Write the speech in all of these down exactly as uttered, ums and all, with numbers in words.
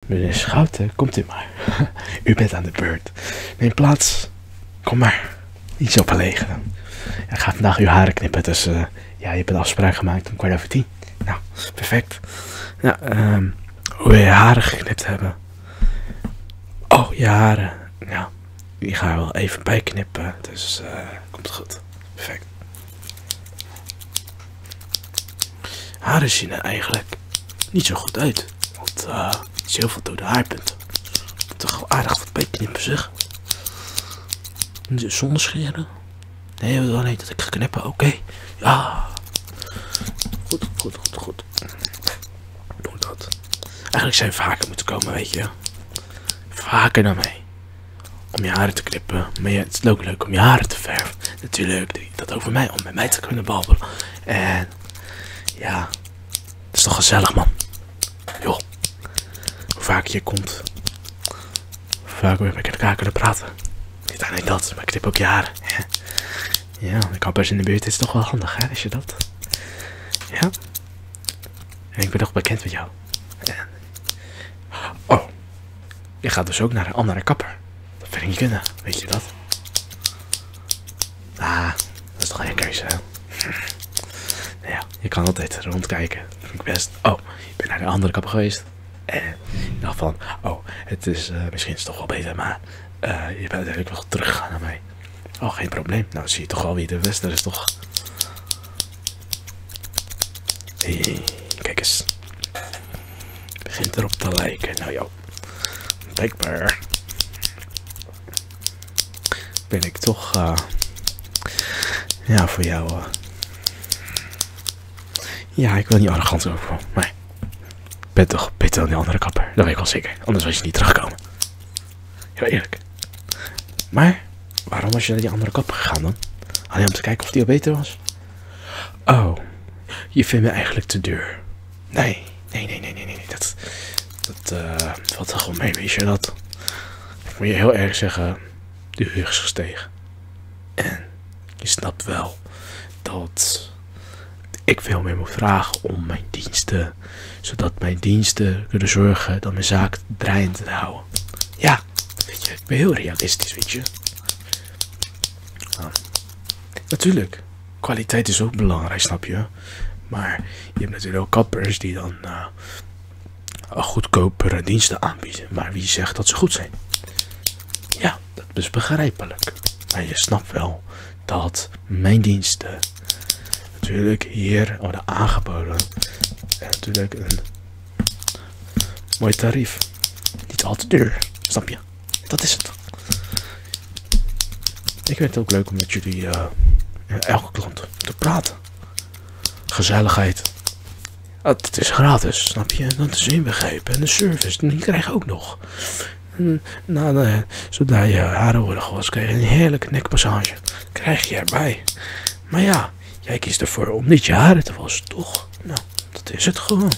Meneer Schouten, komt u maar. U bent aan de beurt. Neem plaats. Kom maar. Niet zo verlegen dan. Ja, ik ga vandaag uw haren knippen, dus uh, ja, je hebt een afspraak gemaakt om kwart over tien. Nou, perfect. Nou, um, hoe wil je haren geknipt hebben? Oh, je haren. Nou, die gaan we wel even bijknippen, dus uh, komt het goed. Perfect. Haren zien er eigenlijk niet zo goed uit, want uh, er is heel veel dode haarpunten. Ik moet toch wel aardig wat bijknippen, zeg. Zonder scheren? Nee, we willen niet dat ik ga knippen. Oké. Okay. Ja. Goed, goed, goed, goed. Doe dat. Eigenlijk zou je vaker moeten komen, weet je. Vaker naar mij. Om je haren te knippen. Maar ja, het is ook leuk om je haren te verven. Natuurlijk doe je dat over mij. Om met mij te kunnen babbelen. En ja. Het is toch gezellig, man. Joh. Hoe vaker je komt. Hoe vaker we met elkaar kunnen praten. Niet alleen dat, maar ik knip ook je haren. Ja, de kappers in de buurt is toch wel handig, hè, is je dat? Ja. En ik ben toch bekend met jou. Ja. Oh. Je gaat dus ook naar een andere kapper. Dat vind ik niet kunnen, weet je dat? Ah, dat is toch geen keuze, hè? Nou ja, je kan altijd rondkijken. Dat vind ik best. Oh, je bent naar de andere kapper geweest. En ik dacht van, oh, het is, uh, misschien is het toch wel beter, maar uh, je bent uiteindelijk wel teruggegaan naar mij. Oh, geen probleem. Nou, zie je toch wel wie de Wester is, toch? Hey, kijk eens. Begint erop te lijken. Nou, joh. Blijkbaar ben ik toch, uh, ja, voor jou, uh, ja, ik wil niet arrogant over, maar ik ben toch beter dan die andere kapper. Dat weet ik wel zeker. Anders was je niet teruggekomen. Heel eerlijk. Maar waarom was je naar die andere kapper gegaan dan? Alleen om te kijken of die al beter was? Oh, je vindt me eigenlijk te duur. Nee, nee, nee, nee, nee, nee. Dat, dat uh, valt er gewoon mee, weet je dat? Ik moet je heel erg zeggen, de huur is gestegen. En je snapt wel dat ik veel meer moet vragen om mijn diensten. Zodat mijn diensten kunnen zorgen dat mijn zaak draaiend te houden. Ja, weet je, ik ben heel realistisch, weet je. Nou, natuurlijk, kwaliteit is ook belangrijk, snap je? Maar je hebt natuurlijk ook kappers die dan uh, goedkopere diensten aanbieden. Maar wie zegt dat ze goed zijn? Ja, dat is begrijpelijk. Maar je snapt wel dat mijn diensten natuurlijk hier worden aangeboden. En natuurlijk een mooi tarief. Niet al te duur, snap je? Dat is het. Ik vind het ook leuk om met jullie, uh, elke klant, te praten. Gezelligheid. Het is gratis, snap je? Dat is inbegrepen. En de service, die krijg je ook nog. En, nou, uh, zodra je haren worden gewassen, krijg je een heerlijke nekmassage. Krijg je erbij. Maar ja, jij kiest ervoor om niet je haren te wassen, toch? Nou, dat is het gewoon.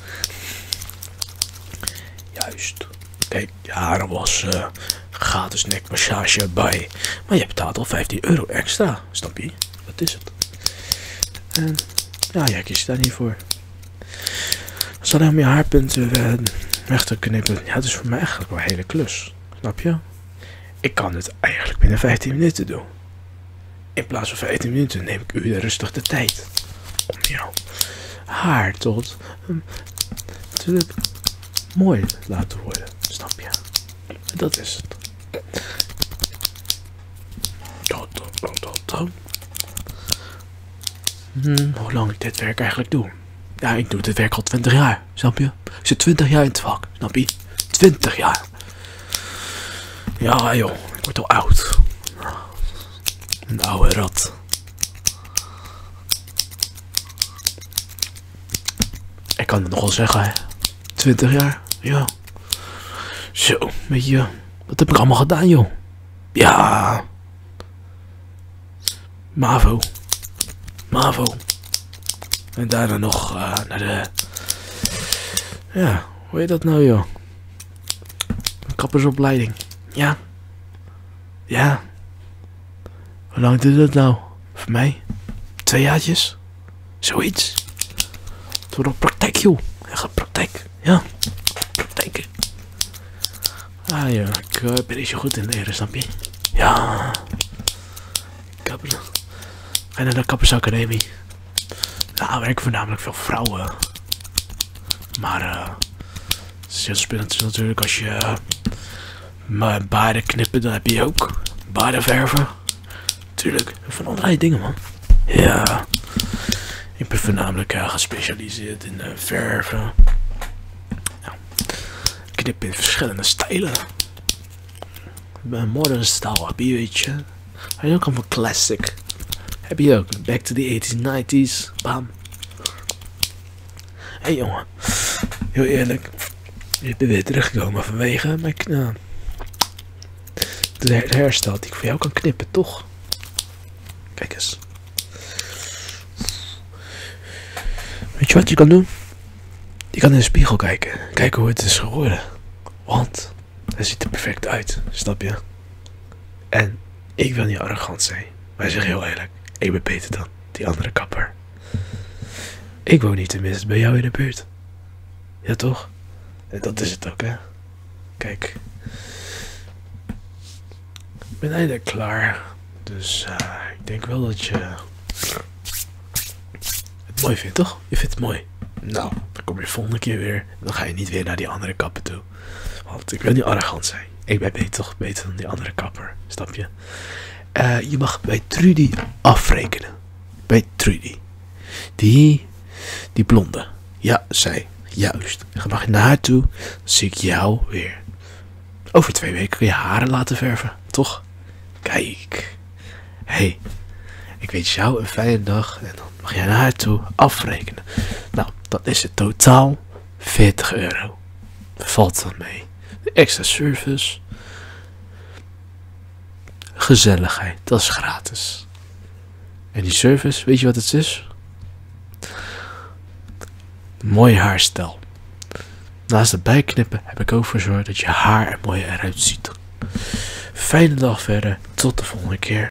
Juist. Kijk, je haren wassen, gratis nekmassage erbij. Maar je betaalt al vijftien euro extra, snap je? Dat is het. En ja, jij kiest daar niet voor. Als alleen om je haarpunten uh, weg te knippen, ja, dat is voor mij eigenlijk wel een hele klus. Snap je? Ik kan het eigenlijk binnen vijftien minuten doen. In plaats van vijftien minuten neem ik u rustig de tijd om jouw haar tot um, natuurlijk mooi te laten worden. Snap je? En dat is het. Dat, dat, dat, dat, dat. Hmm, hoe lang ik dit werk eigenlijk doe? Ja, ik doe dit werk al twintig jaar, snap je? Ik zit twintig jaar in het vak, snap je? twintig jaar. Ja joh, ik word al oud. Een oude rat. Ik kan het nog wel zeggen, hè. twintig jaar, ja. Zo, weet je, wat heb ik allemaal gedaan, joh? Ja. MAVO. MAVO. En daarna nog uh, naar de... Ja, hoe heet dat nou, joh? Een kappersopleiding. Ja. Ja. Hoe lang duurt dat nou? Voor mij? Twee jaartjes? Zoiets. Het wordt op praktijk, joh. Echt praktijk. Ja. Praktijk. Ah ja, ik uh, ben niet zo goed in leren, snap je? Ja. Kapper. Ga je naar de kappersacademie? Nou, werken voornamelijk veel vrouwen. Maar uh, het is heel spannend is natuurlijk als je uh, baarden knippen, dan heb je ook baarden verven. Tuurlijk, van allerlei dingen, man. Ja. Ik ben voornamelijk uh, gespecialiseerd in uh, verven. Nou, knippen in verschillende stijlen. Modern style heb je, weet je. Hij is ook allemaal classic. Heb je ook. Back to the eighties, nineties. Bam. Hé hey, jongen. Heel eerlijk. Ik ben weer teruggekomen vanwege mijn uh, de herstel die ik voor jou kan knippen, toch? Kijk eens. Weet je wat je kan doen? Je kan in de spiegel kijken. Kijken hoe het is geworden. Want het ziet er perfect uit. Snap je? En ik wil niet arrogant zijn. Maar zeg heel eerlijk. Ik ben beter dan die andere kapper. Ik woon niet tenminste bij jou in de buurt. Ja toch? En dat is het ook, hè? Kijk. Ik ben eindelijk klaar. Dus uh, ik denk wel dat je het mooi vindt, toch? Je vindt het mooi. Nou, dan kom je volgende keer weer. Dan ga je niet weer naar die andere kapper toe. Want ik wil niet arrogant zijn. Ik ben beter, toch beter dan die andere kapper. Snap je? Uh, je mag bij Trudy afrekenen. Bij Trudy. Die, die blonde. Ja, zij. Juist. Dan mag je naar haar toe. Dan zie ik jou weer. Over twee weken kun je haren laten verven. Toch? Kijk. Hé. Hey, ik wens jou een fijne dag. En dan mag jij naar haar toe afrekenen. Nou, dan is het totaal veertig euro. Valt dan mee. De extra service. Gezelligheid. Dat is gratis. En die service, weet je wat het is? Mooi haarstijl. Naast het bijknippen heb ik ook voor gezorgd dat je haar er mooi eruit ziet. Fijne dag verder. Tot de volgende keer.